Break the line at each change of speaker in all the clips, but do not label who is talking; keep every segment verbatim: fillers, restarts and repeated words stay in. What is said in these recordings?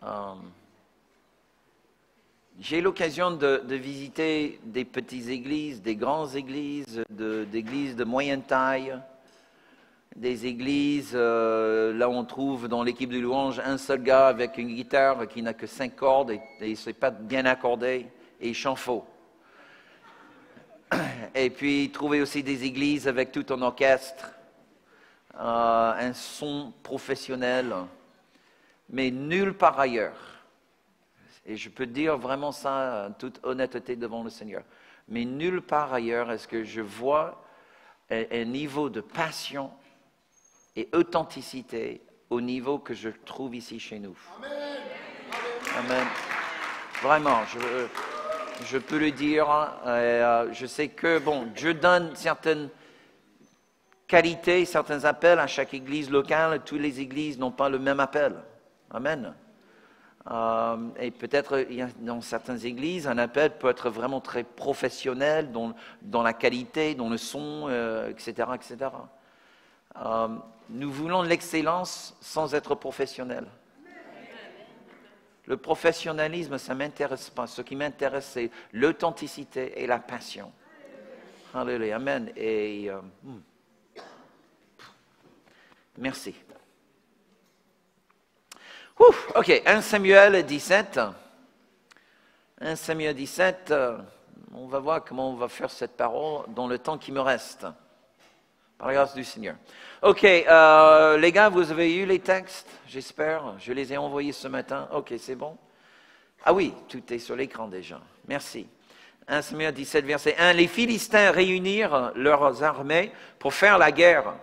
Euh, J'ai l'occasion de, de visiter des petites églises, des grandes églises, de- d'églises de, moyenne taille, des églises, euh, là on trouve dans l'équipe de louange un seul gars avec une guitare qui n'a que cinq cordes et, et c'est pas bien accordé et il chante faux. Et puis trouver aussi des églises avec tout un orchestre, euh, un son professionnel, mais nulle part ailleurs. Et je peux dire vraiment ça en toute honnêteté devant le Seigneur. Mais nulle part ailleurs est-ce que je vois un, un niveau de passion et authenticité au niveau que je trouve ici chez nous. Amen. Amen. Vraiment, je, je peux le dire. Euh, je sais que, bon, Dieu donne certaines qualités, certains appels à chaque église locale. Toutes les églises n'ont pas le même appel. Amen. Euh, et peut-être dans certaines églises, un appel peut être vraiment très professionnel dans, dans la qualité, dans le son, euh, et cetera, et cetera. Euh, nous voulons l'excellence sans être professionnel. Le professionnalisme, ça ne m'intéresse pas. Ce qui m'intéresse, c'est l'authenticité et la passion. Alléluia. Amen. Et euh, hmm. Merci. Ouf, ok, un Samuel dix-sept. un Samuel dix-sept, euh, on va voir comment on va faire cette parole dans le temps qui me reste. Par la grâce du Seigneur. Ok, euh, les gars, vous avez eu les textes, j'espère. Je les ai envoyés ce matin. Ok, c'est bon. Ah oui, tout est sur l'écran déjà. Merci. un Samuel dix-sept, verset un. Les Philistins réunirent leurs armées pour faire la guerre.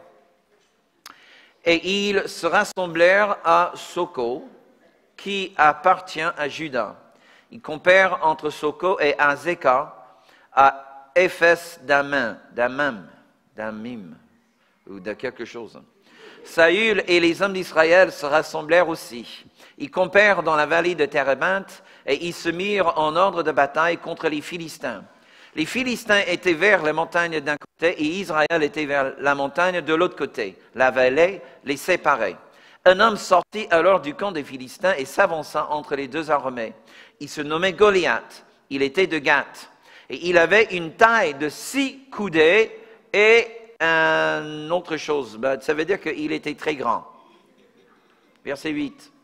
Et ils se rassemblèrent à Soko, qui appartient à Juda. Ils compèrent entre Soko et Azekah, à Éphes d'Amim, d'Amim, d'Amim, ou de quelque chose. Saül et les hommes d'Israël se rassemblèrent aussi. Ils campèrent dans la vallée de Térébinthe et ils se mirent en ordre de bataille contre les Philistins. Les Philistins étaient vers les montagnes d'un côté et Israël était vers la montagne de l'autre côté. La vallée les séparait. Un homme sortit alors du camp des Philistins et s'avança entre les deux armées. Il se nommait Goliath. Il était de Gath. Et il avait une taille de six coudées et une autre chose. Ben, ça veut dire qu'il était très grand. Verset huit.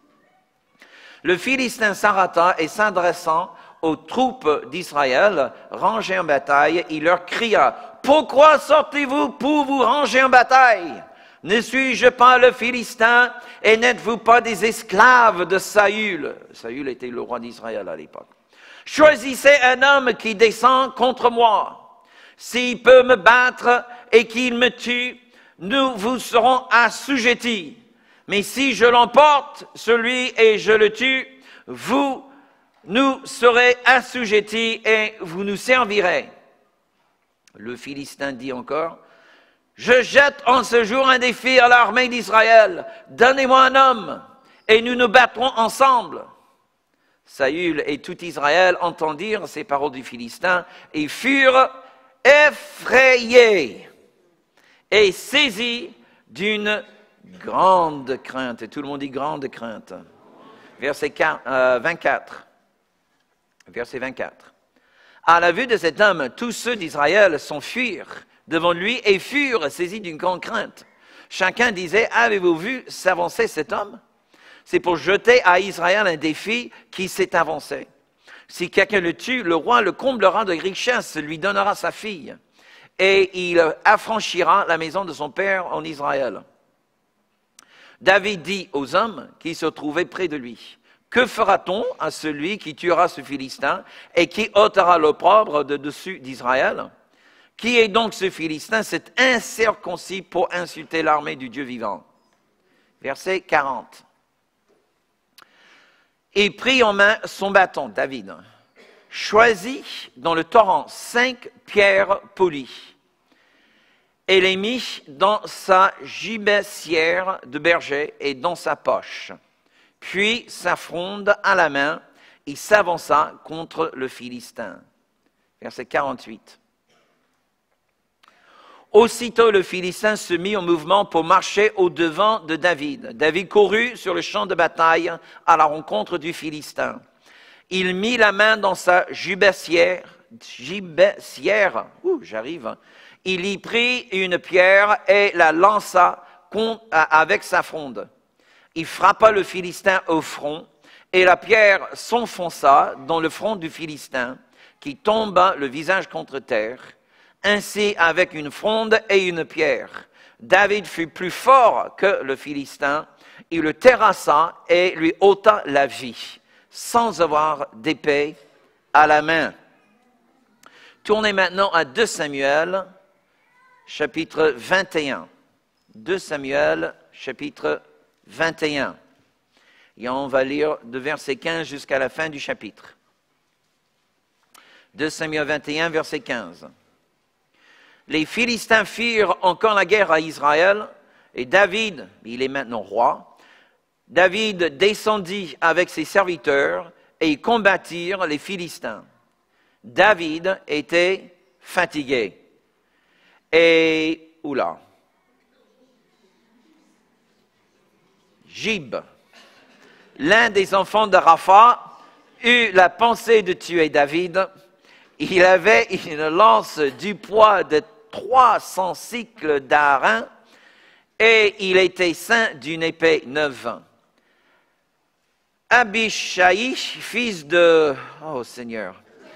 Le Philistin s'arrêta et s'adressant aux troupes d'Israël, rangées en bataille, il leur cria, « Pourquoi sortez-vous pour vous ranger en bataille? Ne suis-je pas le Philistin et n'êtes-vous pas des esclaves de Saül » Saül était le roi d'Israël à l'époque. « Choisissez un homme qui descend contre moi. S'il peut me battre et qu'il me tue, nous vous serons assujettis. Mais si je l'emporte, celui et je le tue, vous nous serez assujettis et vous nous servirez. » Le Philistin dit encore, « Je jette en ce jour un défi à l'armée d'Israël. Donnez-moi un homme et nous nous battrons ensemble. » Saül et tout Israël entendirent ces paroles du Philistin et furent effrayés et saisis d'une grande crainte. Et tout le monde dit grande crainte. Verset vingt-quatre. Verset vingt-quatre. À la vue de cet homme, tous ceux d'Israël s'enfuirent devant lui et furent saisis d'une grande crainte. Chacun disait, avez-vous vu s'avancer cet homme? C'est pour jeter à Israël un défi qui s'est avancé. Si quelqu'un le tue, le roi le comblera de richesses, lui donnera sa fille, et il affranchira la maison de son père en Israël. David dit aux hommes qui se trouvaient près de lui, « Que fera-t-on à celui qui tuera ce Philistin et qui ôtera l'opprobre de dessus d'Israël? Qui est donc ce Philistin, cet incirconcis pour insulter l'armée du Dieu vivant ?» Verset quarante. Il prit en main son bâton, David, choisit dans le torrent cinq pierres polies et les mit dans sa gibecière de berger et dans sa poche. Puis, sa fronde à la main, il s'avança contre le Philistin. Verset quarante-huit. Aussitôt le Philistin se mit en mouvement pour marcher au-devant de David. David courut sur le champ de bataille à la rencontre du Philistin. Il mit la main dans sa gibecière, gibecière, ouh, j'arrive, il y prit une pierre et la lança avec sa fronde. Il frappa le Philistin au front, et la pierre s'enfonça dans le front du Philistin, qui tomba le visage contre terre. Ainsi, avec une fronde et une pierre, David fut plus fort que le Philistin. Il le terrassa et lui ôta la vie, sans avoir d'épée à la main. Tournez maintenant à deux Samuel, chapitre vingt et un. deux Samuel, chapitre vingt et un. Et on va lire de verset quinze jusqu'à la fin du chapitre. deux Samuel vingt et un, verset quinze. Les Philistins firent encore la guerre à Israël, et David, il est maintenant roi, David descendit avec ses serviteurs, et ils combattirent les Philistins. David était fatigué. Et, oula, Gib, l'un des enfants de Rapha, eut la pensée de tuer David. Il avait une lance du poids de trois cents cycles d'airain et il était ceint d'une épée neuve. Abishai, fils de... Oh Seigneur.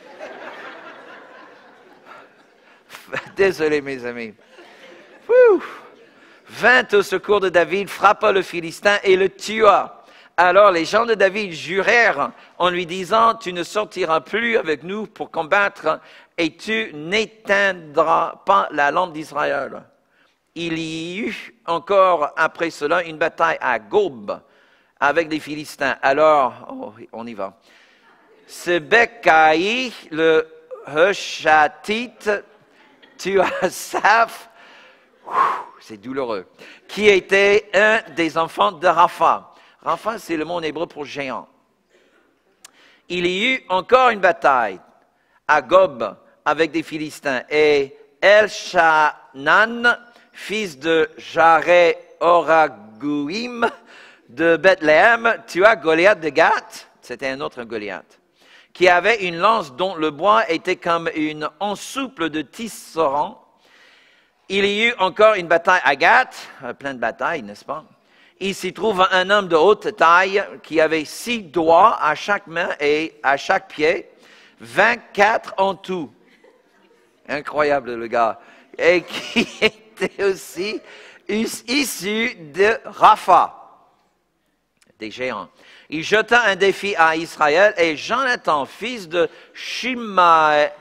Désolé mes amis. Ouh. Vint au secours de David, frappa le Philistin et le tua. Alors les gens de David jurèrent en lui disant, tu ne sortiras plus avec nous pour combattre et tu n'éteindras pas la lampe d'Israël. Il y eut encore après cela une bataille à Gob avec les Philistins. Alors, oh, on y va. Sebekaï, le Hushatite, tua Saph, c'est douloureux, qui était un des enfants de Rapha. Rapha, c'est le mot en hébreu pour géant. Il y eut encore une bataille à Gob avec des Philistins. Et Elshanan, fils de Jareh Oragouim de Bethléem, tua Goliath de Gath, c'était un autre Goliath, qui avait une lance dont le bois était comme une ensouple de tisserand. Il y eut encore une bataille à Gath, plein de batailles, n'est-ce pas? Il s'y trouve un homme de haute taille qui avait six doigts à chaque main et à chaque pied, vingt-quatre en tout. Incroyable le gars. Et qui était aussi issu de Rapha, des géants. Il jeta un défi à Israël et Jonathan, fils de Shimea,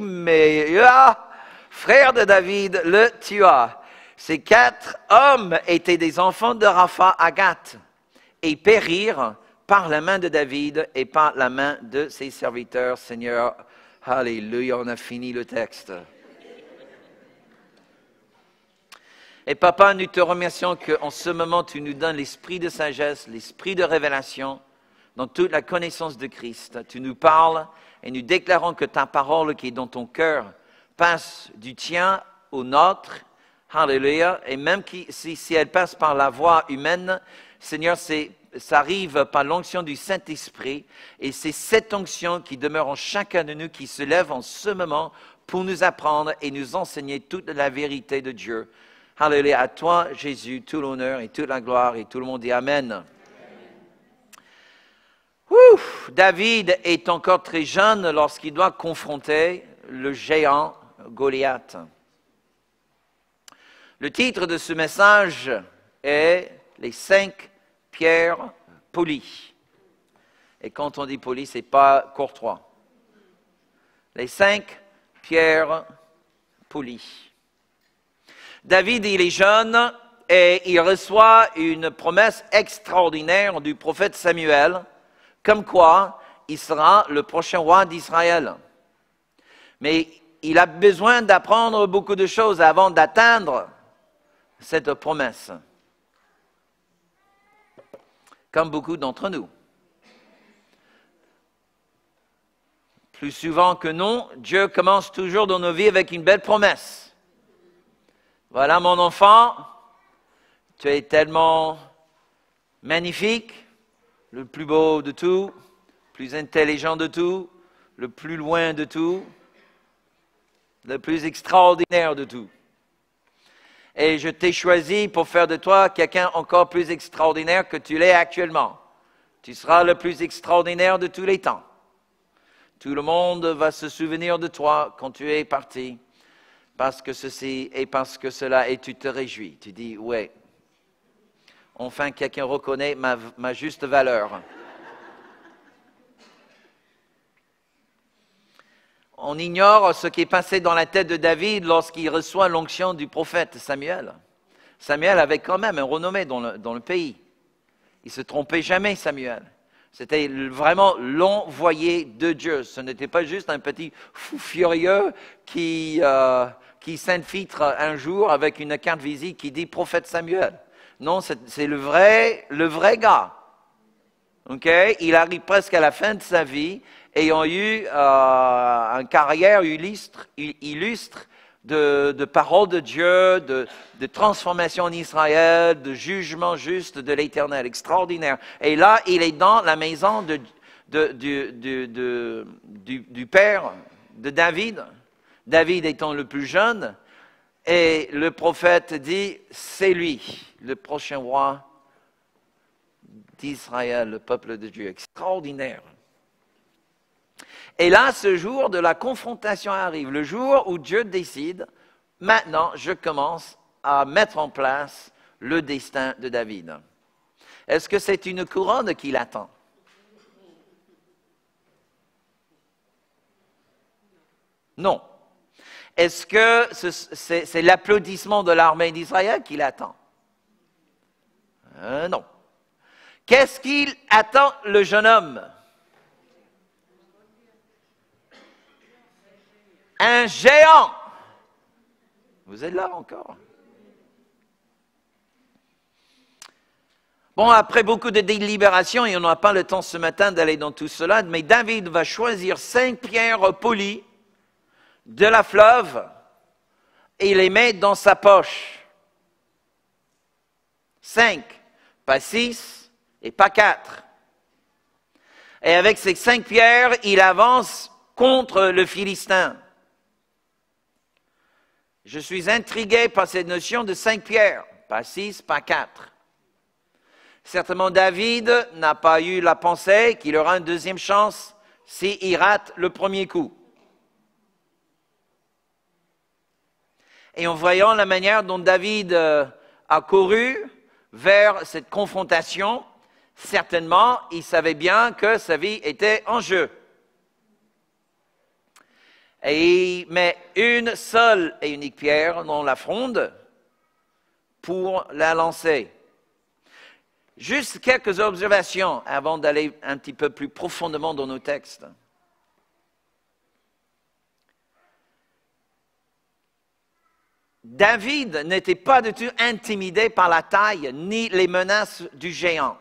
frère de David, le tua. Ces quatre hommes étaient des enfants de Rapha à Gath et périrent par la main de David et par la main de ses serviteurs. Seigneur, alléluia, on a fini le texte. Et papa, nous te remercions qu'en ce moment, tu nous donnes l'esprit de sagesse, l'esprit de révélation, dans toute la connaissance de Christ. Tu nous parles et nous déclarons que ta parole qui est dans ton cœur passe du tien au nôtre. Alléluia. Et même qui, si, si elle passe par la voie humaine, Seigneur, c'est, ça arrive par l'onction du Saint-Esprit. Et c'est cette onction qui demeure en chacun de nous, qui se lève en ce moment pour nous apprendre et nous enseigner toute la vérité de Dieu. Alléluia. À toi, Jésus, tout l'honneur et toute la gloire. Et tout le monde dit Amen. Ouf, David est encore très jeune lorsqu'il doit confronter le géant Goliath. Le titre de ce message est « Les cinq pierres polies ». Et quand on dit polies, ce n'est pas courtois. Les cinq pierres polies. David, il est jeune et il reçoit une promesse extraordinaire du prophète Samuel, comme quoi il sera le prochain roi d'Israël. Mais il a besoin d'apprendre beaucoup de choses avant d'atteindre cette promesse. Comme beaucoup d'entre nous. Plus souvent que non, Dieu commence toujours dans nos vies avec une belle promesse. voilà mon enfant, tu es tellement magnifique, le plus beau de tout, le plus intelligent de tout, le plus loin de tout, le plus extraordinaire de tout. Et je t'ai choisi pour faire de toi quelqu'un encore plus extraordinaire que tu l'es actuellement. Tu seras le plus extraordinaire de tous les temps. Tout le monde va se souvenir de toi quand tu es parti, parce que ceci et parce que cela, et tu te réjouis. Tu dis, ouais, enfin quelqu'un reconnaît ma, ma juste valeur. On ignore ce qui est passé dans la tête de David lorsqu'il reçoit l'onction du prophète Samuel. Samuel avait quand même un renommé dans le, dans le pays. Il ne se trompait jamais, Samuel. C'était vraiment l'envoyé de Dieu. Ce n'était pas juste un petit fou furieux qui, euh, qui s'infiltre un jour avec une carte visite qui dit prophète Samuel. Non, c'est, c'est le vrai, le vrai gars. Okay? Il arrive presque à la fin de sa vie, ayant eu euh, une carrière illustre, illustre de, de paroles de Dieu, de, de transformation en Israël, de jugement juste de l'Éternel, extraordinaire. Et là, il est dans la maison de, de, de, de, de, du, du père de David, David étant le plus jeune, et le prophète dit, c'est lui, le prochain roi d'Israël, le peuple de Dieu, extraordinaire. Et là, ce jour de la confrontation arrive, le jour où Dieu décide, maintenant, je commence à mettre en place le destin de David. Est-ce que c'est une couronne qui l'attend? Non. Est-ce que c'est, c'est l'applaudissement de l'armée d'Israël qui l'attend? Euh, non. Qu'est-ce qu'il attend le jeune homme? Un géant. Vous êtes là encore? Bon, après beaucoup de délibérations, et on n'a pas le temps ce matin d'aller dans tout cela, mais David va choisir cinq pierres polies de la fleuve et les met dans sa poche. Cinq, pas six et pas quatre. Et avec ces cinq pierres, il avance contre le Philistin. Je suis intrigué par cette notion de cinq pierres, pas six, pas quatre. Certainement, David n'a pas eu la pensée qu'il aura une deuxième chance s'il rate le premier coup. Et en voyant la manière dont David euh, a couru vers cette confrontation, certainement, il savait bien que sa vie était en jeu. Et il met une seule et unique pierre dans la fronde pour la lancer. Juste quelques observations avant d'aller un petit peu plus profondément dans nos textes. David n'était pas du tout intimidé par la taille ni les menaces du géant.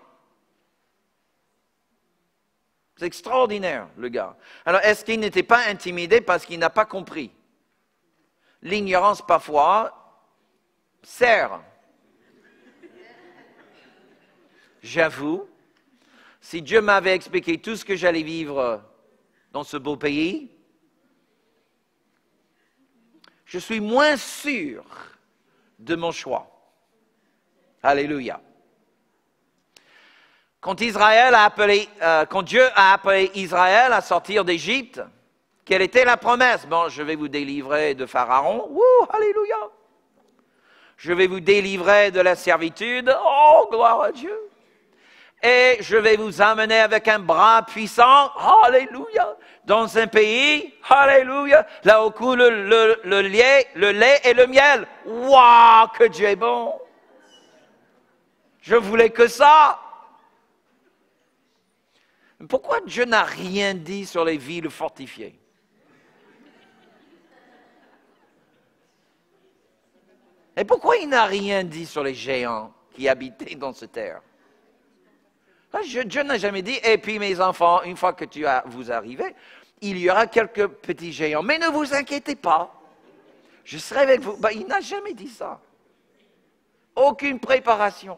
C'est extraordinaire, le gars. Alors, est-ce qu'il n'était pas intimidé parce qu'il n'a pas compris? L'ignorance, parfois, sert. J'avoue, si Dieu m'avait expliqué tout ce que j'allais vivre dans ce beau pays, je suis moins sûr de mon choix. Alléluia. Quand Israël a appelé, euh, quand Dieu a appelé Israël à sortir d'Égypte, quelle était la promesse? Bon, je vais vous délivrer de Pharaon. Wouh, alléluia. Je vais vous délivrer de la servitude. Oh, gloire à Dieu. Et je vais vous amener avec un bras puissant. Alléluia. Dans un pays, alléluia, là où coule le, le, le, lait, le lait et le miel. Waouh, que Dieu est bon. Je voulais que ça. Pourquoi Dieu n'a rien dit sur les villes fortifiées? Et pourquoi il n'a rien dit sur les géants qui habitaient dans cette terre? Dieu n'a jamais dit, et puis mes enfants, une fois que tu as, vous arrivez, il y aura quelques petits géants. Mais ne vous inquiétez pas, Je serai avec vous. Ben, il n'a jamais dit ça. Aucune préparation.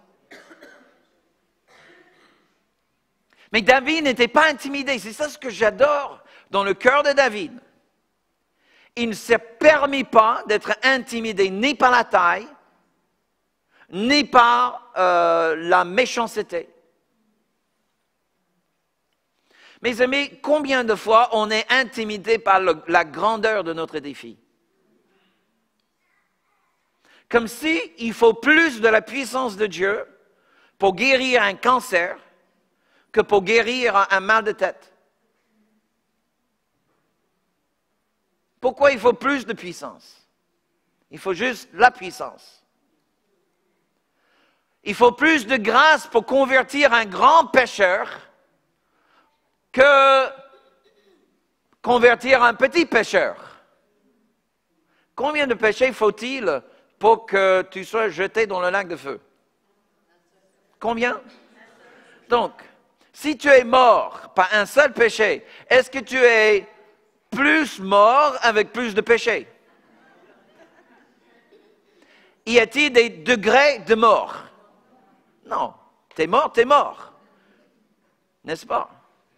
Mais David n'était pas intimidé. C'est ça ce que j'adore dans le cœur de David. Il ne s'est permis pas d'être intimidé ni par la taille, ni par euh, la méchanceté. Mes amis, combien de fois on est intimidé par le, la grandeur de notre défi? Comme si il faut plus de la puissance de Dieu pour guérir un cancer que pour guérir un, un mal de tête. Pourquoi il faut plus de puissance? Il faut juste la puissance. Il faut plus de grâce pour convertir un grand pécheur que convertir un petit pécheur. Combien de péchés faut-il pour que tu sois jeté dans le lac de feu? Combien? Donc, si tu es mort par un seul péché, est-ce que tu es plus mort avec plus de péchés? Y a-t-il des degrés de mort? Non. T'es mort, t'es mort. N'est-ce pas?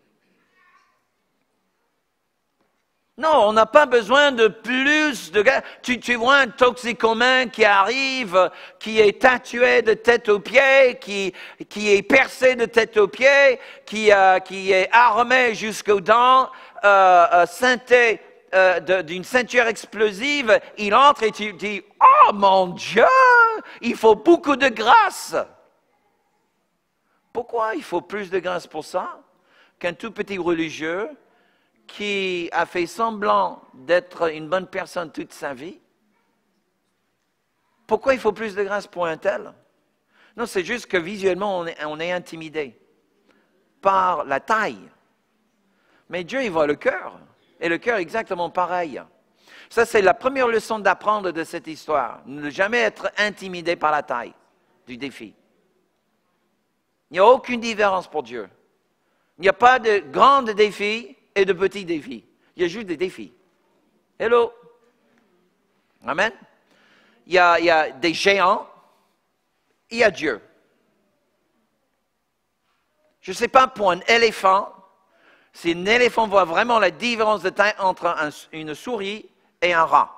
Non, on n'a pas besoin de plus de... Tu, tu vois un toxicomane qui arrive, qui est tatoué de tête aux pieds, qui, qui est percé de tête aux pieds, qui, euh, qui est armé jusqu'aux dents, euh, euh, ceinté euh, de, d'une ceinture explosive. Il entre et tu dis, « Oh mon Dieu, il faut beaucoup de grâce !» Pourquoi il faut plus de grâce pour ça qu'un tout petit religieux qui a fait semblant d'être une bonne personne toute sa vie? Pourquoi il faut plus de grâce pour un tel? Non, c'est juste que visuellement, on est, on est intimidé par la taille. Mais Dieu, il voit le cœur. Et le cœur est exactement pareil. Ça, c'est la première leçon d'apprendre de cette histoire. Ne jamais être intimidé par la taille du défi. Il n'y a aucune différence pour Dieu. Il n'y a pas de grands défis et de petits défis. Il y a juste des défis. Hello. Amen. Il y a, il y a des géants, il y a Dieu. Je ne sais pas pour un éléphant, si un éléphant voit vraiment la différence de taille entre un, une souris et un rat.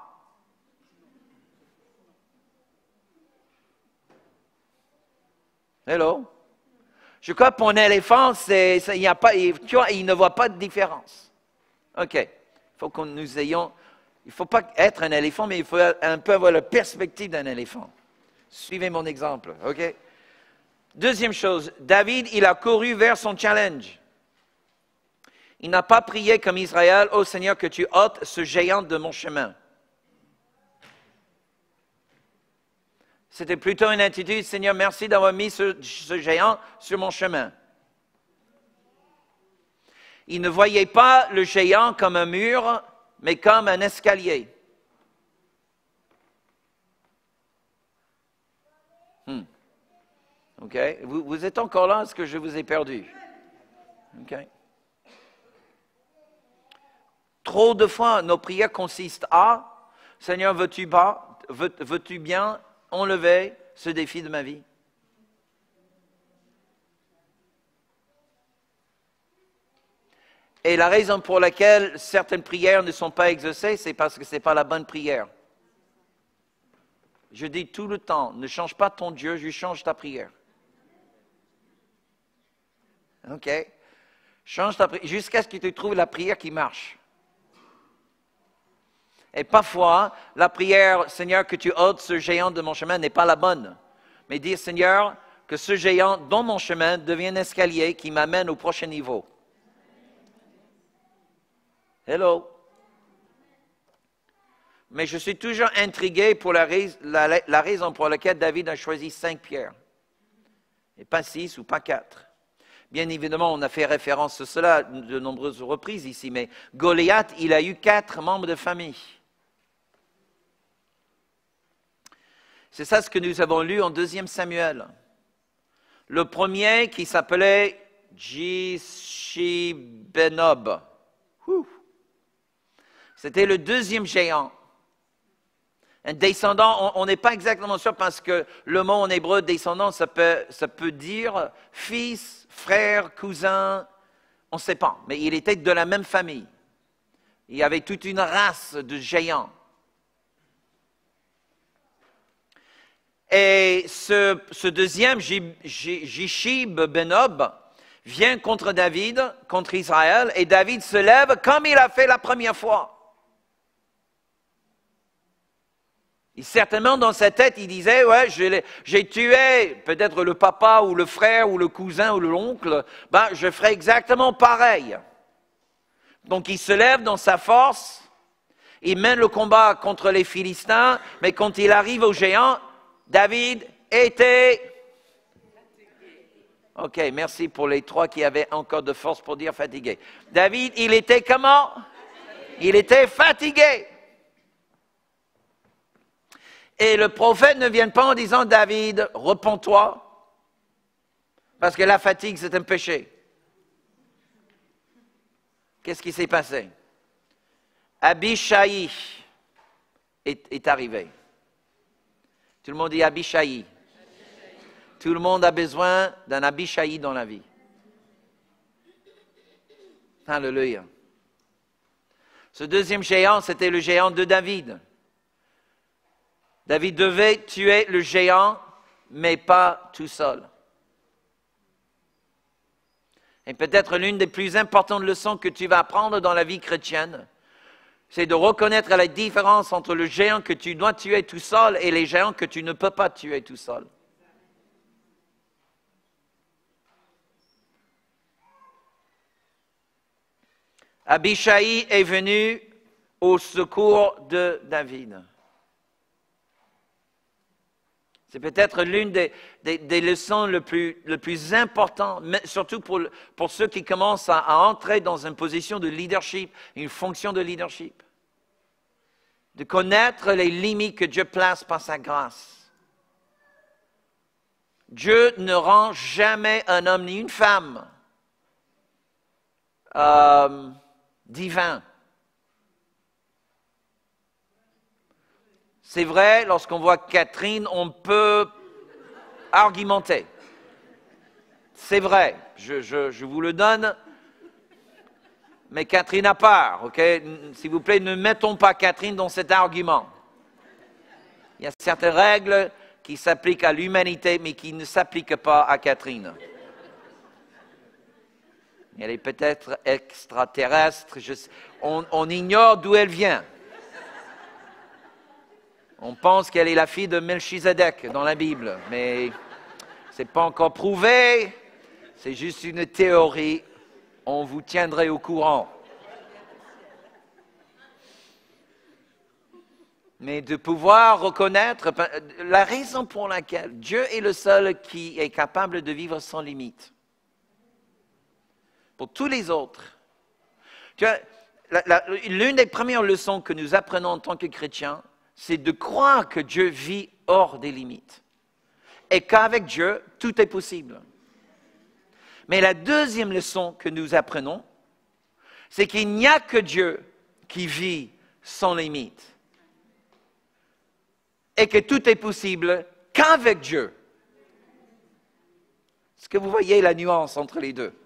Hello. Je crois que pour un éléphant, c'est, c'est, il, y a pas, il, tu vois, il ne voit pas de différence. OK. Il faut que nous ayons... Il ne faut pas être un éléphant, mais il faut un peu avoir la perspective d'un éléphant. Suivez mon exemple, OK? Deuxième chose, David, il a couru vers son challenge. Il n'a pas prié comme Israël, « Oh Seigneur, que tu ôtes ce géant de mon chemin. » C'était plutôt une attitude, « Seigneur, merci d'avoir mis ce, ce géant sur mon chemin. » Il ne voyait pas le géant comme un mur, mais comme un escalier. Hmm. OK? Vous, vous êtes encore là, est-ce que je vous ai perdu? OK? Trop de fois, nos prières consistent à « Seigneur, veux-tu pas, veux, veux-tu bien enlever ce défi de ma vie? » Et la raison pour laquelle certaines prières ne sont pas exaucées, c'est parce que ce n'est pas la bonne prière. Je dis tout le temps, ne change pas ton Dieu, je change ta prière. OK? Change ta prière, jusqu'à ce que tu trouves la prière qui marche. Et parfois, la prière, Seigneur, que tu ôtes ce géant de mon chemin, n'est pas la bonne. Mais dire, Seigneur, que ce géant dans mon chemin devienne un escalier qui m'amène au prochain niveau. Hello. Mais je suis toujours intrigué pour la, rais, la, la raison pour laquelle David a choisi cinq pierres, et pas six ou pas quatre. Bien évidemment, on a fait référence à cela de nombreuses reprises ici, mais Goliath, il a eu quatre membres de famille. C'est ça ce que nous avons lu en deuxième Samuel. Le premier qui s'appelait Jishibenob. C'était le deuxième géant. Un descendant, on n'est pas exactement sûr parce que le mot en hébreu descendant, ça peut, ça peut dire fils, frère, cousin, on ne sait pas. Mais il était de la même famille. Il y avait toute une race de géants. Et ce, ce deuxième, Jishib Benob, vient contre David, contre Israël, et David se lève comme il a fait la première fois. Et certainement, dans sa tête, il disait, ouais, j'ai tué peut-être le papa ou le frère ou le cousin ou l'oncle, ben, je ferai exactement pareil. Donc, il se lève dans sa force, il mène le combat contre les Philistins, mais quand il arrive aux géants, David était... Ok, merci pour les trois qui avaient encore de force pour dire fatigué. David, il était comment? Il était fatigué. Et le prophète ne vient pas en disant, David, repens-toi, parce que la fatigue, c'est un péché. Qu'est-ce qui s'est passé? Abishai est, est arrivé. Tout le monde dit Abishai. Tout le monde a besoin d'un Abishai dans la vie. Alléluia. Ce deuxième géant, c'était le géant de David. David devait tuer le géant, mais pas tout seul. Et peut-être l'une des plus importantes leçons que tu vas apprendre dans la vie chrétienne, c'est de reconnaître la différence entre le géant que tu dois tuer tout seul et les géants que tu ne peux pas tuer tout seul. Abishai est venu au secours de David. C'est peut-être l'une des, des, des leçons les plus, le plus importantes, mais surtout pour, pour ceux qui commencent à, à entrer dans une position de leadership, une fonction de leadership. De connaître les limites que Dieu place par sa grâce. Dieu ne rend jamais un homme ni une femme euh, divin. C'est vrai, lorsqu'on voit Catherine, on peut argumenter. C'est vrai, je, je, je vous le donne, mais Catherine à part, ok? S'il vous plaît, ne mettons pas Catherine dans cet argument. Il y a certaines règles qui s'appliquent à l'humanité, mais qui ne s'appliquent pas à Catherine. Elle est peut-être extraterrestre, je, on, on ignore d'où elle vient. On pense qu'elle est la fille de Melchizedek dans la Bible, mais ce n'est pas encore prouvé, c'est juste une théorie, on vous tiendrait au courant. Mais de pouvoir reconnaître la raison pour laquelle Dieu est le seul qui est capable de vivre sans limite. Pour tous les autres. Tu vois, la, la, l'une des premières leçons que nous apprenons en tant que chrétiens, c'est de croire que Dieu vit hors des limites. Et qu'avec Dieu, tout est possible. Mais la deuxième leçon que nous apprenons, c'est qu'il n'y a que Dieu qui vit sans limite. Et que tout est possible qu'avec Dieu. Est-ce que vous voyez la nuance entre les deux?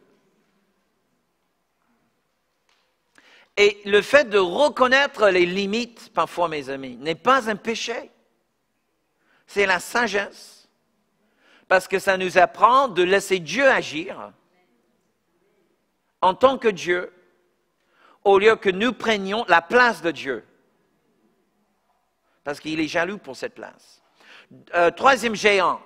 Et le fait de reconnaître les limites, parfois, mes amis, n'est pas un péché. C'est la sagesse. Parce que ça nous apprend de laisser Dieu agir en tant que Dieu, au lieu que nous prenions la place de Dieu. Parce qu'il est jaloux pour cette place. Euh, troisième géant.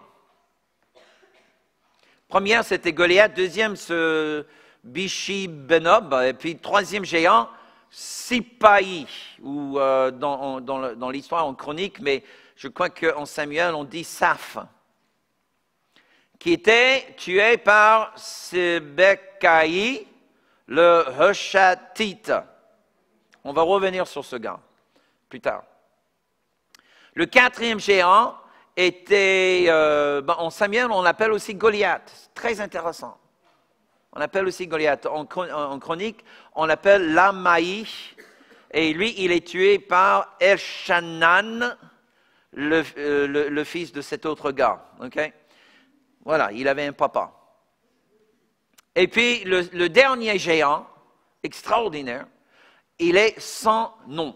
Première, c'était Goliath. Deuxième, ce Bishi Benob. Et puis, troisième géant, Sipaï, ou euh, dans, dans, dans l'histoire en chronique, mais je crois qu'en Samuel, on dit Saph, qui était tué par Sébekaï, le Hushatite. On va revenir sur ce gars plus tard. Le quatrième géant était, euh, ben, en Samuel, on l'appelle aussi Goliath. Très intéressant. On l'appelle aussi Goliath. En, en chronique, on l'appelle Lamaï. Et lui, il est tué par Elchanan, le, euh, le, le fils de cet autre gars. Okay? Voilà, il avait un papa. Et puis, le, le dernier géant, extraordinaire, il est sans nom.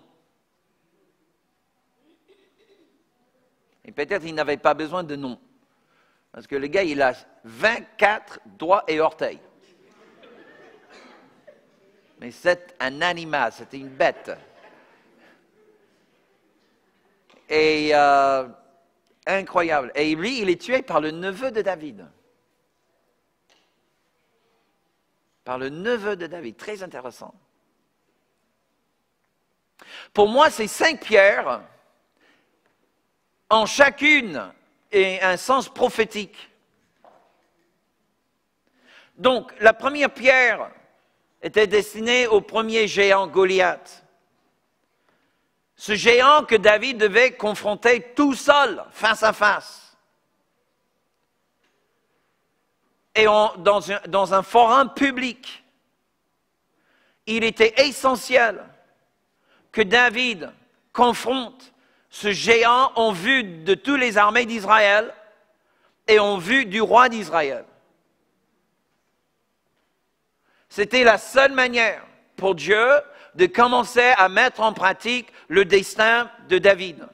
Et peut-être il n'avait pas besoin de nom. Parce que le gars, il a vingt-quatre doigts et orteils. Mais c'est un animal, c'était une bête. Et euh, incroyable. Et lui, il est tué par le neveu de David. Par le neveu de David. Très intéressant. Pour moi, ces cinq pierres, en chacune, et un sens prophétique. Donc, la première pierre était destinée au premier géant Goliath. Ce géant que David devait confronter tout seul, face à face. Et on, dans, un, dans un forum public, il était essentiel que David confronte ce géant en vue de toutes les armées d'Israël et en vue du roi d'Israël. C'était la seule manière pour Dieu de commencer à mettre en pratique le destin de David.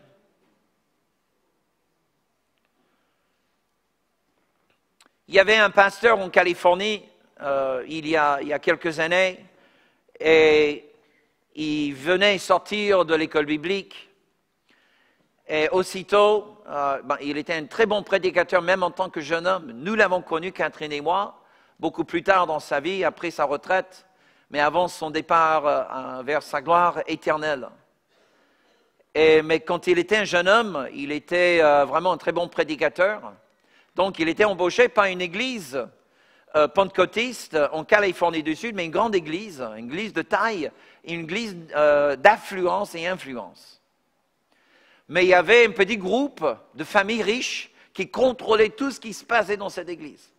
Il y avait un pasteur en Californie euh, il, y a, il y a quelques années et il venait sortir de l'école biblique et aussitôt, euh, ben, il était un très bon prédicateur même en tant que jeune homme. Nous l'avons connu, Catherine et moi, beaucoup plus tard dans sa vie, après sa retraite, mais avant son départ euh, vers sa gloire éternelle. Et, mais quand il était un jeune homme, il était euh, vraiment un très bon prédicateur. Donc, il était embauché par une église euh, pentecôtiste en Californie du Sud, mais une grande église, une église de taille, une église euh, d'affluence et influence. Mais il y avait un petit groupe de familles riches qui contrôlaient tout ce qui se passait dans cette église.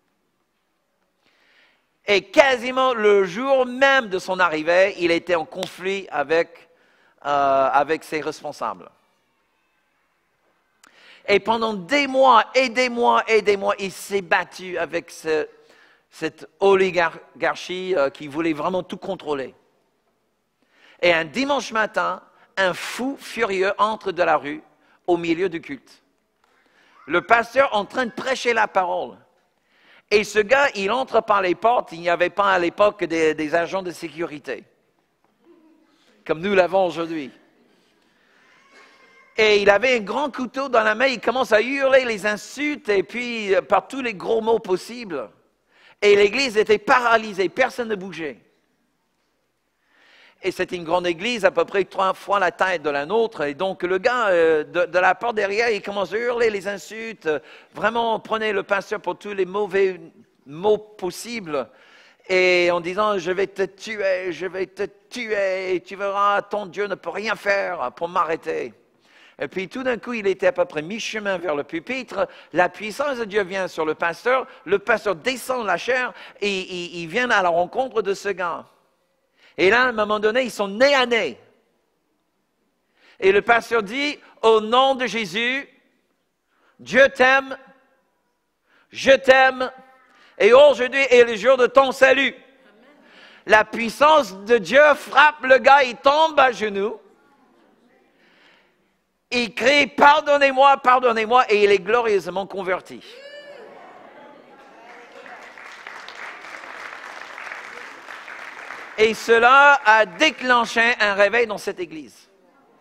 Et quasiment le jour même de son arrivée, il était en conflit avec, euh, avec ses responsables. Et pendant des mois et des mois et des mois, il s'est battu avec ce, cette oligarchie euh, qui voulait vraiment tout contrôler. Et un dimanche matin, un fou furieux entre de la rue au milieu du culte. Le pasteur en train de prêcher la parole. Et ce gars, il entre par les portes. Il n'y avait pas à l'époque des, des agents de sécurité, comme nous l'avons aujourd'hui. Et il avait un grand couteau dans la main. Il commence à hurler les insultes et puis euh, par tous les gros mots possibles. Et l'église était paralysée. Personne ne bougeait. Et c'était une grande église, à peu près trois fois la taille de la nôtre. Et donc, le gars, euh, de, de la porte derrière, il commence à hurler les insultes. Euh, vraiment, prenez le pasteur pour tous les mauvais mots possibles. Et en disant, je vais te tuer, je vais te tuer. Et tu verras, ton Dieu ne peut rien faire pour m'arrêter. Et puis, tout d'un coup, il était à peu près mi-chemin vers le pupitre. La puissance de Dieu vient sur le pasteur. Le pasteur descend la chair et il, il vient à la rencontre de ce gars. Et là, à un moment donné, ils sont nez à nez. Et le pasteur dit, au nom de Jésus, Dieu t'aime, je t'aime, et aujourd'hui est le jour de ton salut. Amen. La puissance de Dieu frappe le gars, il tombe à genoux. Il crie, pardonnez-moi, pardonnez-moi, et il est glorieusement converti. Et cela a déclenché un réveil dans cette église.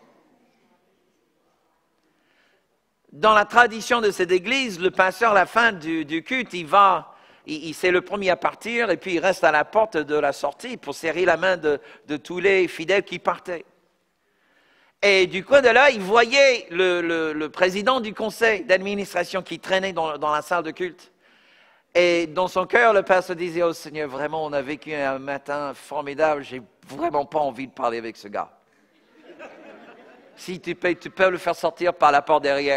Dans la tradition de cette église, le pasteur, à la fin du, du culte, il va, il, il, c'est le premier à partir, et puis il reste à la porte de la sortie pour serrer la main de, de tous les fidèles qui partaient. Et du coin de là, il voyait le, le, le président du conseil d'administration qui traînait dans, dans la salle de culte. Et dans son cœur, le pasteur disait, « Oh Seigneur, vraiment, on a vécu un matin formidable, j'ai vraiment pas envie de parler avec ce gars. Si tu peux, tu peux le faire sortir par la porte derrière. »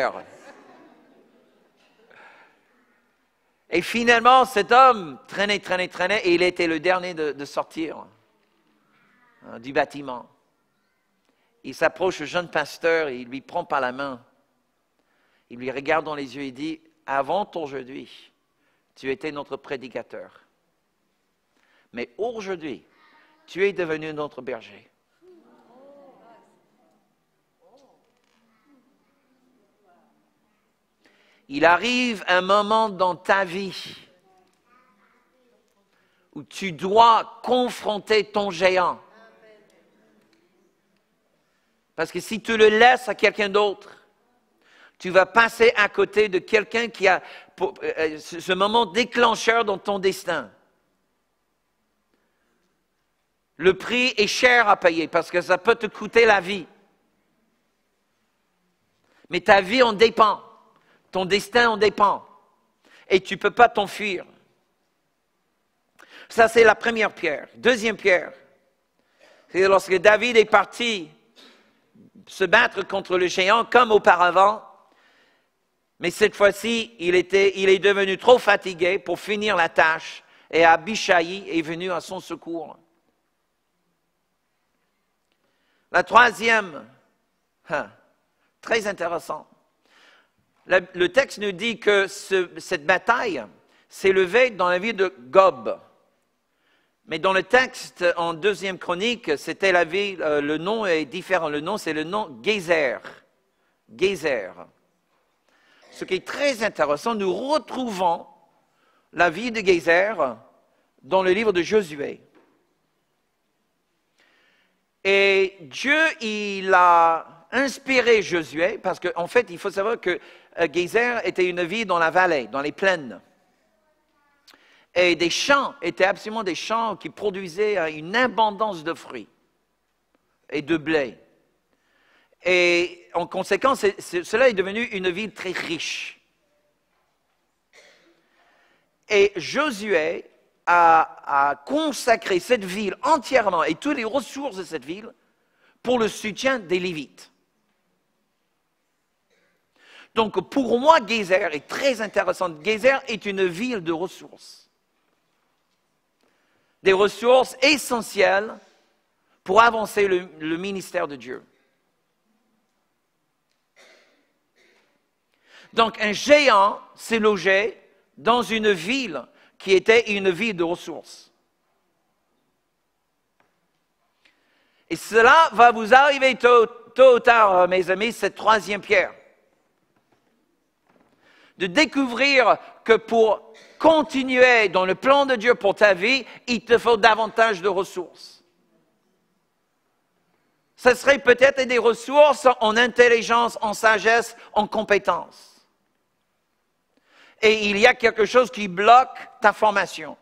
Et finalement, cet homme traînait, traînait, traînait, et il était le dernier de, de sortir hein, du bâtiment. Il s'approche au jeune pasteur et il lui prend par la main. Il lui regarde dans les yeux et dit, avant aujourd'hui, tu étais notre prédicateur. Mais aujourd'hui, tu es devenu notre berger. Il arrive un moment dans ta vie où tu dois confronter ton géant. Parce que si tu le laisses à quelqu'un d'autre, tu vas passer à côté de quelqu'un qui a pour, euh, ce moment déclencheur dans ton destin. Le prix est cher à payer parce que ça peut te coûter la vie. Mais ta vie en dépend. Ton destin en dépend. Et tu ne peux pas t'enfuir. Ça, c'est la première pierre. Deuxième pierre, c'est lorsque David est parti se battre contre le géant comme auparavant, mais cette fois-ci, il, était, il est devenu trop fatigué pour finir la tâche et Abishai est venu à son secours. La troisième, hein, très intéressant. Le, le texte nous dit que ce, cette bataille s'est levée dans la ville de Gob. Mais dans le texte, en deuxième chronique, c'était la ville, euh, le nom est différent. Le nom, c'est le nom Gézer. Gézer. Ce qui est très intéressant, nous retrouvons la ville de Gézer dans le livre de Josué. Et Dieu, il a inspiré Josué, parce qu'en en fait, il faut savoir que euh, Gézer était une ville dans la vallée, dans les plaines. Et des champs étaient absolument des champs qui produisaient une abondance de fruits et de blé. Et en conséquence, c'est, c'est, cela est devenu une ville très riche. Et Josué a, a consacré cette ville entièrement et toutes les ressources de cette ville pour le soutien des Lévites. Donc pour moi, Gézer est très intéressante. Gézer est une ville de ressources. Des ressources essentielles pour avancer le, le ministère de Dieu. Donc, un géant s'est logé dans une ville qui était une ville de ressources. Et cela va vous arriver tôt, tôt ou tard, mes amis, cette troisième pierre. De découvrir que pour continuer dans le plan de Dieu pour ta vie, il te faut davantage de ressources. Ce serait peut-être des ressources en intelligence, en sagesse, en compétence. Et il y a quelque chose qui bloque ta formation.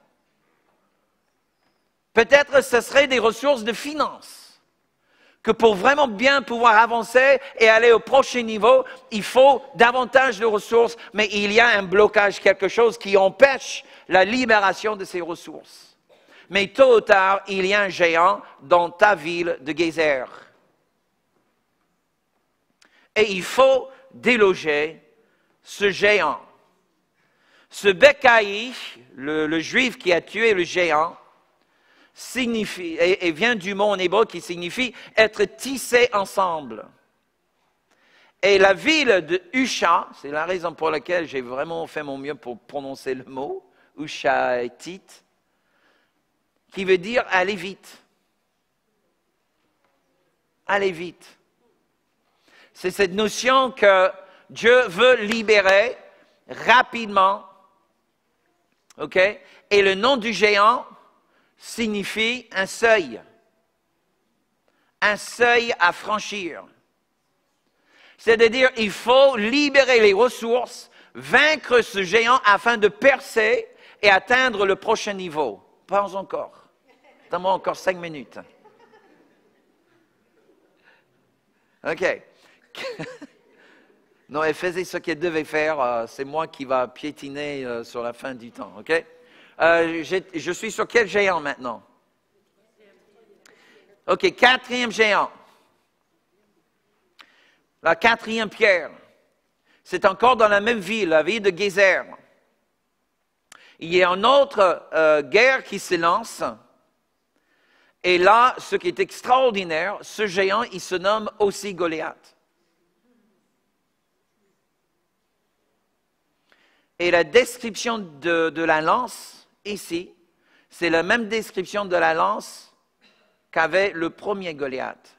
Peut-être ce serait des ressources de finances. Que pour vraiment bien pouvoir avancer et aller au prochain niveau, il faut davantage de ressources, mais il y a un blocage, quelque chose qui empêche la libération de ces ressources. Mais tôt ou tard, il y a un géant dans ta ville de Gézer. Et il faut déloger ce géant. Ce Bécaï, le, le juif qui a tué le géant, signifie, et, et vient du mot en hébreu qui signifie être tissé ensemble. Et la ville de Husha, c'est la raison pour laquelle j'ai vraiment fait mon mieux pour prononcer le mot, Hushaïtit, qui veut dire aller vite. Aller vite. C'est cette notion que Dieu veut libérer rapidement. OK? Et le nom du géant signifie un seuil. Un seuil à franchir. C'est-à-dire, il faut libérer les ressources, vaincre ce géant afin de percer et atteindre le prochain niveau. Pas encore. Donne-moi encore cinq minutes. OK. Non, elle faisait ce qu'elle devait faire. Euh, c'est moi qui va piétiner euh, sur la fin du temps. OK? Euh, je suis sur quel géant maintenant? OK, quatrième géant. La quatrième pierre. C'est encore dans la même ville, la ville de Gézer. Il y a une autre euh, guerre qui se lance. Et là, ce qui est extraordinaire, ce géant, il se nomme aussi Goliath. Et la description de, de la lance, ici, c'est la même description de la lance qu'avait le premier Goliath.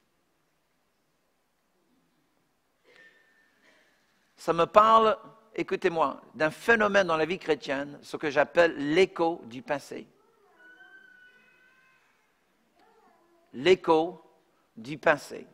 Ça me parle, écoutez-moi, d'un phénomène dans la vie chrétienne, ce que j'appelle l'écho du passé. L'écho du passé.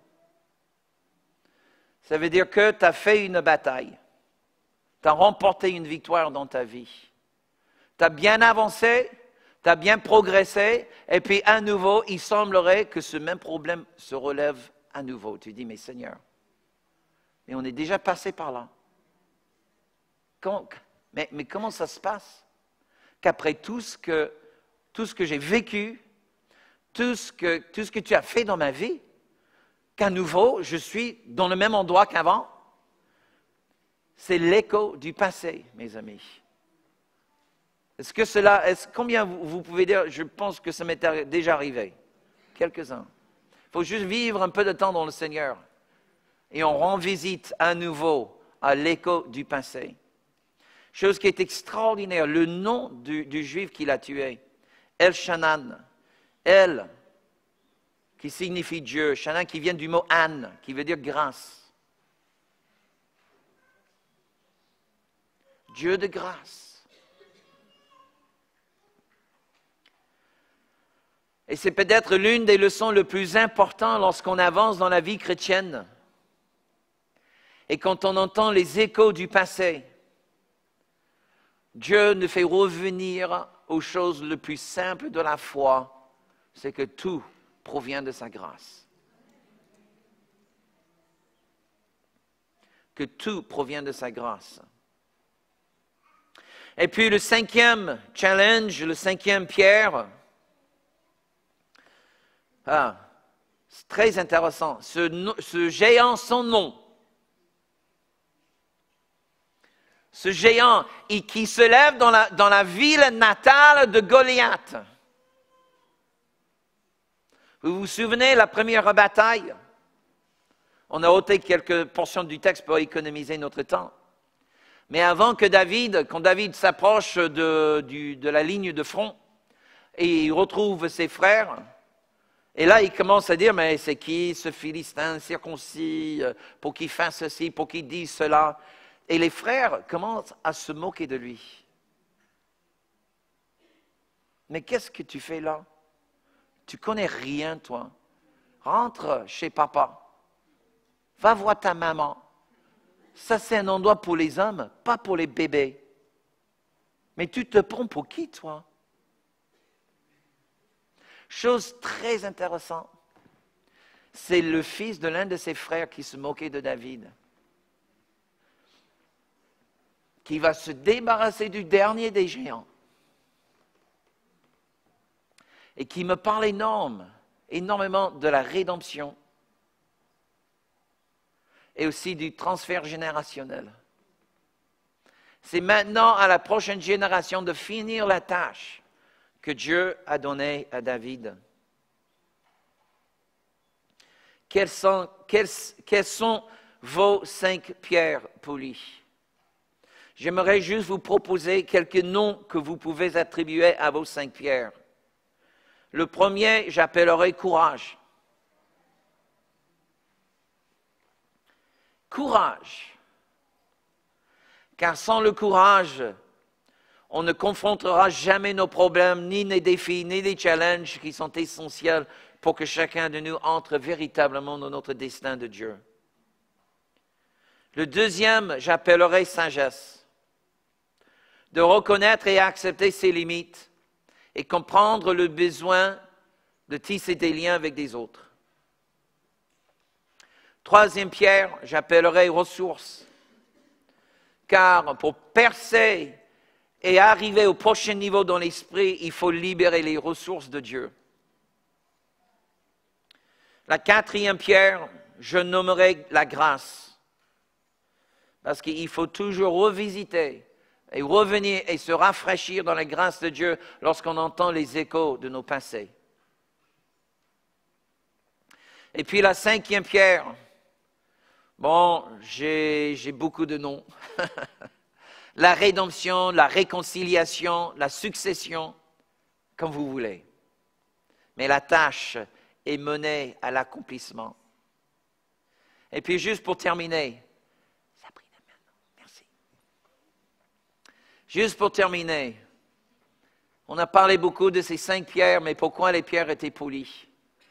Ça veut dire que tu as fait une bataille. Tu as remporté une victoire dans ta vie. Tu as bien avancé, tu as bien progressé, et puis à nouveau, il semblerait que ce même problème se relève à nouveau. Tu dis, mais Seigneur, mais on est déjà passé par là. Comment, mais, mais comment ça se passe qu'après tout ce que, tout ce que j'ai vécu, tout ce, que, tout ce que tu as fait dans ma vie, qu'à nouveau, je suis dans le même endroit qu'avant? C'est l'écho du passé, mes amis. Est-ce que cela, est-ce, combien vous, vous pouvez dire, je pense que ça m'est déjà arrivé? Quelques-uns. Il faut juste vivre un peu de temps dans le Seigneur. Et on rend visite à nouveau à l'écho du passé. Chose qui est extraordinaire, le nom du, du Juif qui l'a tué, El-Shanan, El, qui signifie Dieu, Shanan qui vient du mot An, qui veut dire grâce. Dieu de grâce. Et c'est peut-être l'une des leçons les plus importantes lorsqu'on avance dans la vie chrétienne. Et quand on entend les échos du passé, Dieu nous fait revenir aux choses les plus simples de la foi, c'est que tout provient de sa grâce. Que tout provient de sa grâce. Et puis le cinquième challenge, le cinquième pierre, ah, c'est très intéressant. Ce, ce géant sans nom, ce géant qui se lève dans la, dans la ville natale de Goliath. Vous vous souvenez, la première bataille? On a ôté quelques portions du texte pour économiser notre temps. Mais avant que David, quand David s'approche de, du, de la ligne de front, et il retrouve ses frères, et là il commence à dire, mais c'est qui ce Philistin circoncis, pour qu'il fasse ceci, pour qu'il dise cela? Et les frères commencent à se moquer de lui. Mais qu'est-ce que tu fais là? Tu connais rien, toi. Rentre chez papa. Va voir ta maman. Ça, c'est un endroit pour les hommes, pas pour les bébés. Mais tu te prends pour qui, toi? Chose très intéressante. C'est le fils de l'un de ses frères qui se moquait de David, qui va se débarrasser du dernier des géants et qui me parle énorme, énormément de la rédemption et aussi du transfert générationnel. C'est maintenant à la prochaine génération de finir la tâche que Dieu a donnée à David. Quelles sont, quelles, quelles sont vos cinq pierres polies? J'aimerais juste vous proposer quelques noms que vous pouvez attribuer à vos cinq pierres. Le premier, j'appellerai courage. Courage. Car sans le courage, on ne confrontera jamais nos problèmes, ni les défis, ni les challenges qui sont essentiels pour que chacun de nous entre véritablement dans notre destin de Dieu. Le deuxième, j'appellerai sagesse. De reconnaître et accepter ses limites et comprendre le besoin de tisser des liens avec des autres. Troisième pierre, j'appellerai ressources. Car pour percer et arriver au prochain niveau dans l'esprit, il faut libérer les ressources de Dieu. La quatrième pierre, je nommerai la grâce. Parce qu'il faut toujours revisiter et revenir et se rafraîchir dans la grâce de Dieu lorsqu'on entend les échos de nos passés. Et puis la cinquième pierre, bon, j'ai, j'ai beaucoup de noms. la rédemption, la réconciliation, la succession, comme vous voulez. Mais la tâche est menée à l'accomplissement. Et puis juste pour terminer, Sabrina, merci. Juste pour terminer, on a parlé beaucoup de ces cinq pierres, mais pourquoi les pierres étaient polies?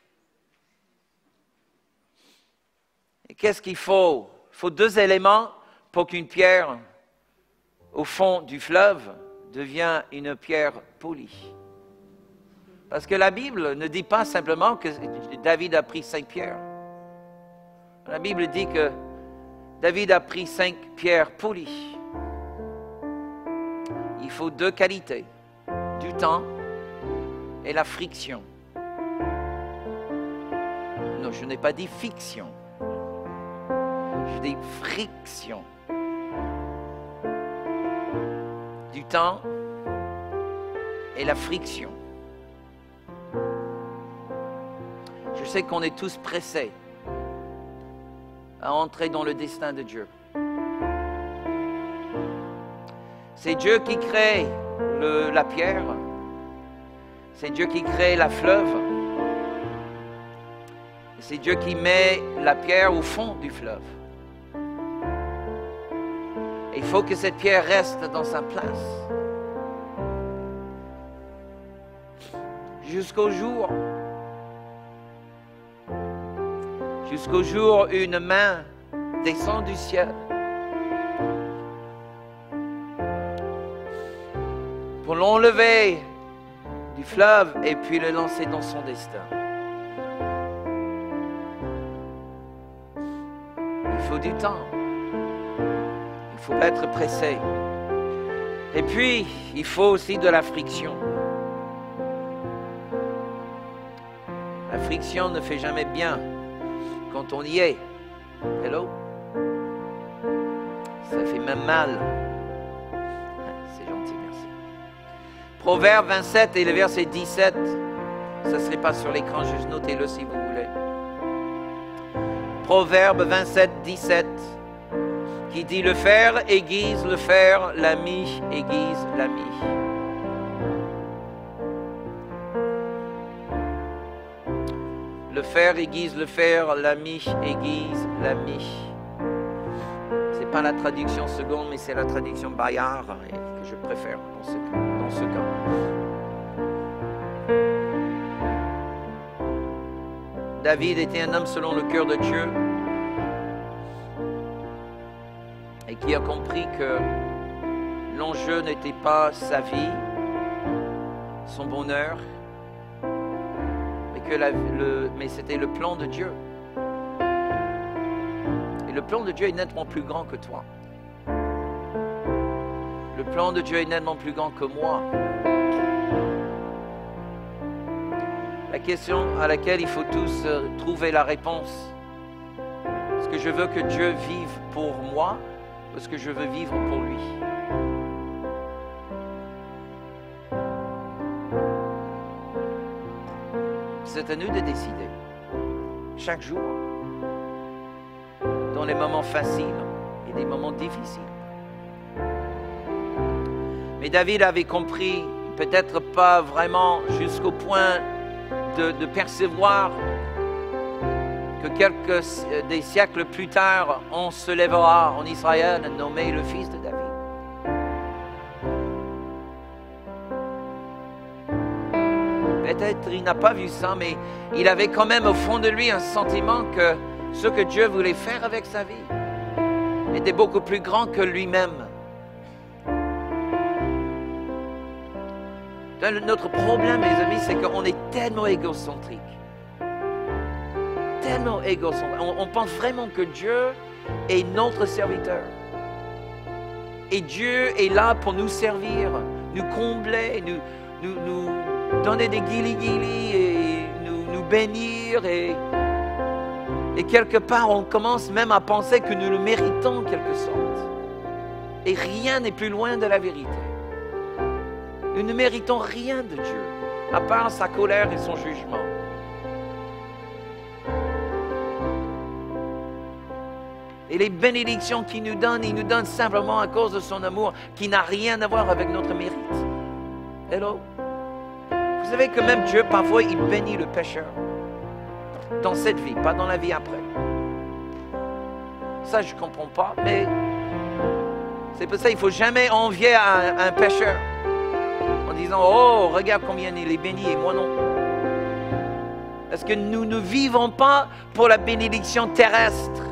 Et qu'est-ce qu'il faut? Il faut deux éléments pour qu'une pierre au fond du fleuve devienne une pierre polie. Parce que la Bible ne dit pas simplement que David a pris cinq pierres. La Bible dit que David a pris cinq pierres polies. Il faut deux qualités, du temps et la friction. Non, je n'ai pas dit fiction. Je dis friction. Du temps et la friction. Je sais qu'on est tous pressés à entrer dans le destin de Dieu. C'est Dieu qui crée le, la pierre. C'est Dieu qui crée la fleuve. C'est Dieu qui met la pierre au fond du fleuve. Et il faut que cette pierre reste dans sa place. Jusqu'au jour, jusqu'au jour où une main descend du ciel pour l'enlever du fleuve et puis le lancer dans son destin. Il faut du temps. Il faut être pressé. Et puis, il faut aussi de la friction. La friction ne fait jamais bien quand on y est. Hello? Ça fait même mal. C'est gentil, merci. Proverbe vingt-sept et le verset dix-sept. Ça ne serait pas sur l'écran, juste notez-le si vous voulez. Proverbe vingt-sept, dix-sept. Qui dit le fer aiguise le fer, la mie aiguise la mie. Le fer aiguise le fer, la mie aiguise la mie. C'est pas la traduction seconde, mais c'est la traduction Bayard que je préfère dans ce, dans ce cas. David était un homme selon le cœur de Dieu. Et qui a compris que l'enjeu n'était pas sa vie, son bonheur, mais, que la, le, mais c'était le plan de Dieu. Et le plan de Dieu est nettement plus grand que toi. Le plan de Dieu est nettement plus grand que moi. La question à laquelle il faut tous trouver la réponse, est-ce que je veux que Dieu vive pour moi? Parce que je veux vivre pour lui. C'est à nous de décider. Chaque jour. Dans les moments faciles et des moments difficiles. Mais David avait compris, peut-être pas vraiment jusqu'au point de, de percevoir que quelques des siècles plus tard, on se lèvera en Israël nommé le fils de David. Peut-être il n'a pas vu ça, mais il avait quand même au fond de lui un sentiment que ce que Dieu voulait faire avec sa vie était beaucoup plus grand que lui-même. Notre problème, mes amis, c'est qu'on est tellement égocentrique. Tellement égocentrique. On, on pense vraiment que Dieu est notre serviteur. Et Dieu est là pour nous servir, nous combler, nous, nous, nous donner des guili-guili et nous, nous bénir. Et, et quelque part, on commence même à penser que nous le méritons en quelque sorte. Et rien n'est plus loin de la vérité. Nous ne méritons rien de Dieu, à part sa colère et son jugement. Et les bénédictions qu'il nous donne, il nous donne simplement à cause de son amour qui n'a rien à voir avec notre mérite. Hello? Vous savez que même Dieu, parfois, il bénit le pécheur. Dans cette vie, pas dans la vie après. Ça, je ne comprends pas, mais c'est pour ça qu'il ne faut jamais envier un, un pécheur en disant « Oh, regarde combien il est béni et moi non. » Parce que nous ne vivons pas pour la bénédiction terrestre.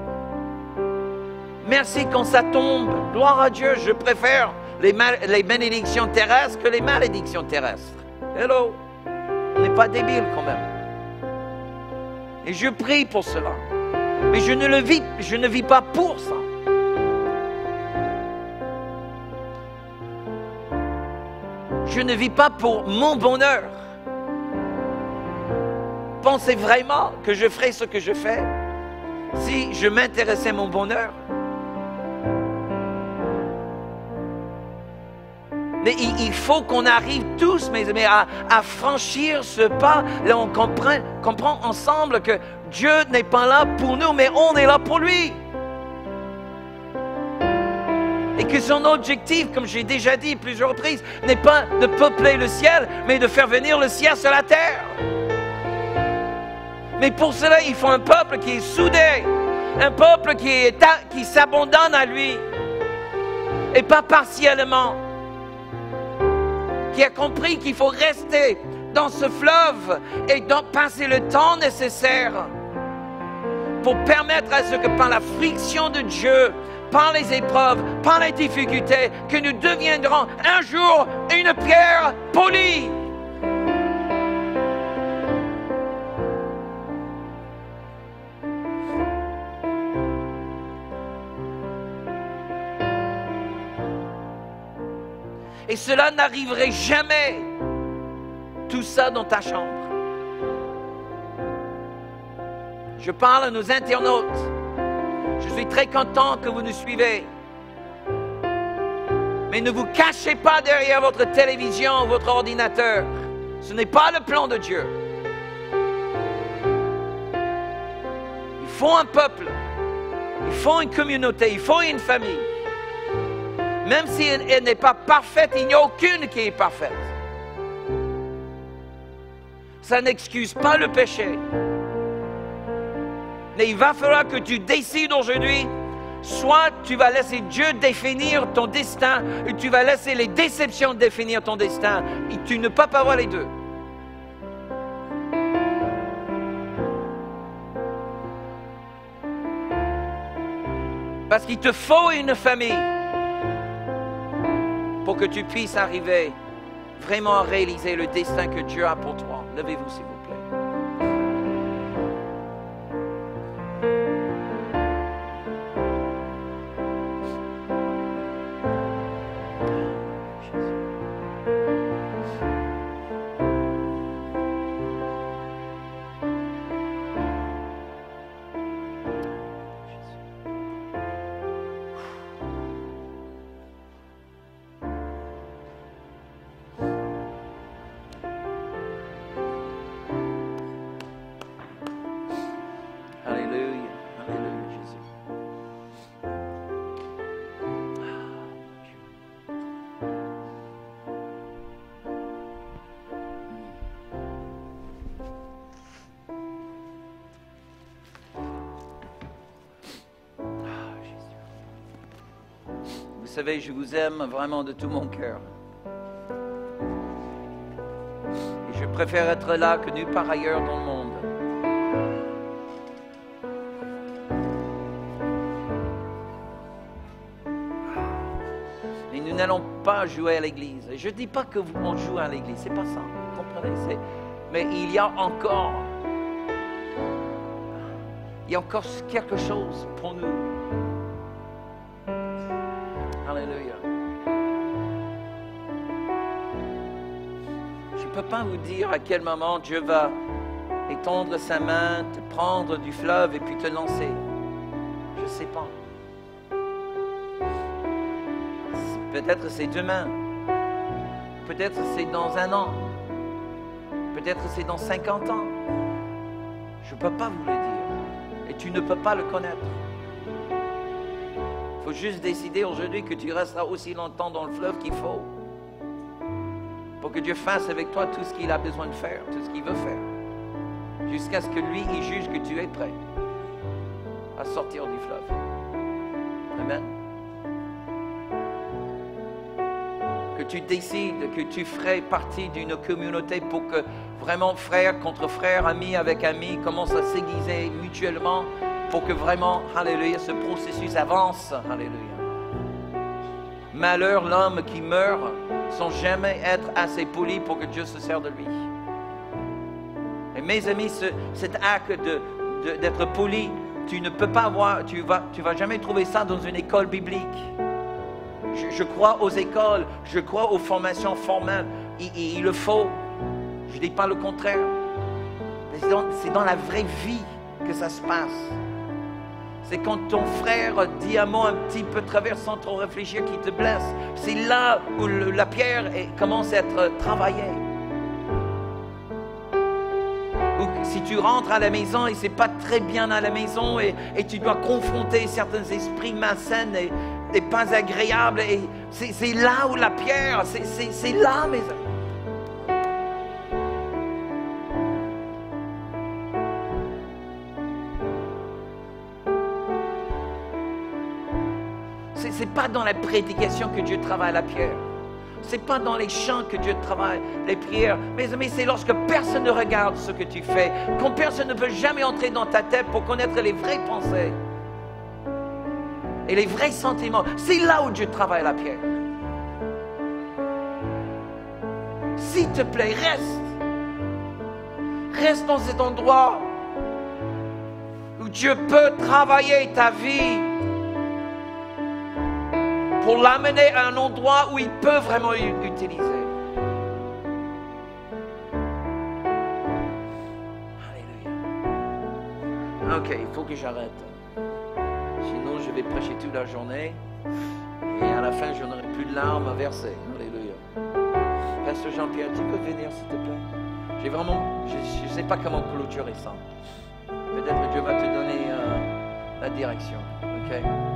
Merci quand ça tombe. Gloire à Dieu, je préfère les, les bénédictions terrestres que les malédictions terrestres. Hello, on n'est pas débiles quand même. Et je prie pour cela. Mais je ne le vis, je ne vis pas pour ça. Je ne vis pas pour mon bonheur. Pensez vraiment que je ferais ce que je fais si je m'intéressais à mon bonheur? Mais il, il faut qu'on arrive tous, mes amis, à, à franchir ce pas. Là, on comprend, comprend ensemble que Dieu n'est pas là pour nous, mais on est là pour lui. Et que son objectif, comme j'ai déjà dit plusieurs reprises, n'est pas de peupler le ciel, mais de faire venir le ciel sur la terre. Mais pour cela, il faut un peuple qui est soudé, un peuple qui, est à, qui s'abandonne à lui, et pas partiellement, qui a compris qu'il faut rester dans ce fleuve et donc passer le temps nécessaire pour permettre à ce que par la friction de Dieu, par les épreuves, par les difficultés, que nous deviendrons un jour une pierre polie. Et cela n'arriverait jamais, tout ça dans ta chambre. Je parle à nos internautes. Je suis très content que vous nous suivez. Mais ne vous cachez pas derrière votre télévision ou votre ordinateur. Ce n'est pas le plan de Dieu. Il faut un peuple. Il faut une communauté. Il faut une famille. Même si elle, elle n'est pas parfaite, il n'y a aucune qui est parfaite. Ça n'excuse pas le péché. Mais il va falloir que tu décides aujourd'hui, soit tu vas laisser Dieu définir ton destin, ou tu vas laisser les déceptions définir ton destin. Et tu ne peux pas avoir les deux. Parce qu'il te faut une famille pour que tu puisses arriver vraiment à réaliser le destin que Dieu a pour toi. Levez-vous, s'il vous plaît. Vous savez, je vous aime vraiment de tout mon cœur. Et je préfère être là que nulle part ailleurs dans le monde. Et nous n'allons pas jouer à l'église. Je ne dis pas que vous on joue à l'église, c'est pas ça. Vous comprenez? C'est... Mais il y a encore, il y a encore quelque chose pour nous. Alléluia. Je ne peux pas vous dire à quel moment Dieu va étendre sa main, te prendre du fleuve et puis te lancer. Je ne sais pas. Peut-être c'est demain. Peut-être c'est dans un an. Peut-être c'est dans cinquante ans. Je ne peux pas vous le dire. Et tu ne peux pas le connaître. Il faut juste décider aujourd'hui que tu resteras aussi longtemps dans le fleuve qu'il faut pour que Dieu fasse avec toi tout ce qu'il a besoin de faire, tout ce qu'il veut faire, jusqu'à ce que lui, il juge que tu es prêt à sortir du fleuve. Amen. Que tu décides que tu ferais partie d'une communauté pour que vraiment frère contre frère, ami avec ami, commence à s'aiguiser mutuellement pour que vraiment, alléluia, ce processus avance. Alléluia. Malheur l'homme qui meurt sans jamais être assez poli pour que Dieu se serve de lui. Et mes amis, ce, cet acte de, de, d'être poli, tu ne peux pas voir, tu vas, tu vas jamais trouver ça dans une école biblique. Je, je crois aux écoles, je crois aux formations formelles. Il, il, il le faut. Je ne dis pas le contraire. Mais c'est dans, c'est dans la vraie vie que ça se passe. C'est quand ton frère dit un mot un petit peu travers sans trop réfléchir qui te blesse. C'est là où le, la pierre est, commence à être travaillée. Ou si tu rentres à la maison et c'est pas très bien à la maison et, et tu dois confronter certains esprits malsains et, et pas agréables. Et c'est, c'est là où la pierre, c'est, c'est, c'est là, mes amis. Ce n'est pas dans la prédication que Dieu travaille la pierre. Ce n'est pas dans les chants que Dieu travaille les prières. Mes amis, c'est lorsque personne ne regarde ce que tu fais, quand personne ne peut jamais entrer dans ta tête pour connaître les vraies pensées et les vrais sentiments. C'est là où Dieu travaille la pierre. S'il te plaît, reste. Reste dans cet endroit où Dieu peut travailler ta vie pour l'amener à un endroit où il peut vraiment l'utiliser. Alléluia. Ok, il faut que j'arrête. Sinon, je vais prêcher toute la journée et à la fin, je n'aurai plus de larmes à verser. Alléluia. Pasteur Jean-Pierre, tu peux venir, s'il te plaît? J'ai vraiment, je ne sais pas comment clôturer ça. Peut-être que Dieu va te donner euh, la direction. Ok?